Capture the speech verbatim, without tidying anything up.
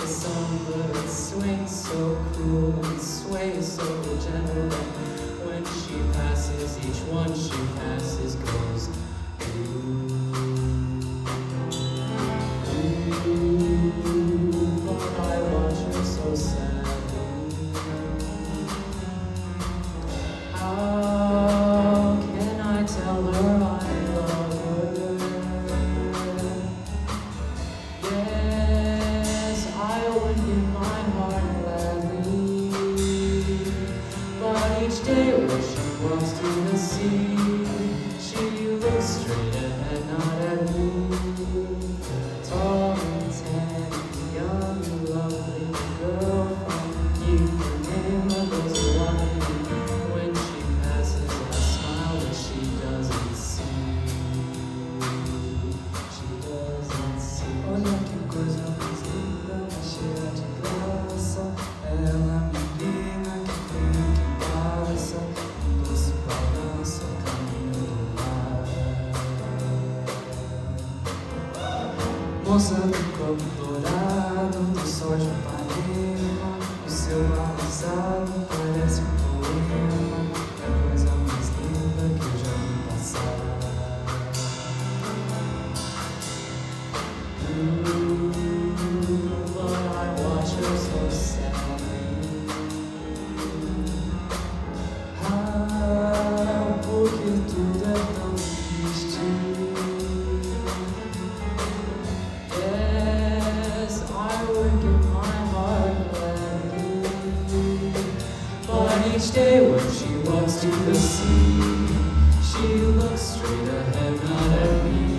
songbird swings so cool and sways so gentle. When she passes, each one she passes goes ooh, ooh, but I watch her so sadly. How can I tell her I love her? Yes, I would give my heart gladly, but each day when she walks to the sea, she looks straight ahead, not at me. Tall and tan, young and lovely girl from Ipanema goes walking. When she passes, I smile, but she doesn't see. She doesn't see. Olha que coisa mais linda, tá cheia de graça. Ela menina que vem, que passa, doce balança, caminho do mar. Moça do copo dourado, do sol de Ipanema, o seu balançado parece um poema. É a coisa mais linda que eu já vi passar. Ooh, but I watch her so sadly. Ah, porque tudo é tão triste. Yes, I would give my heart gladly, but each day when she walks to the sea, she looks straight ahead, not at me.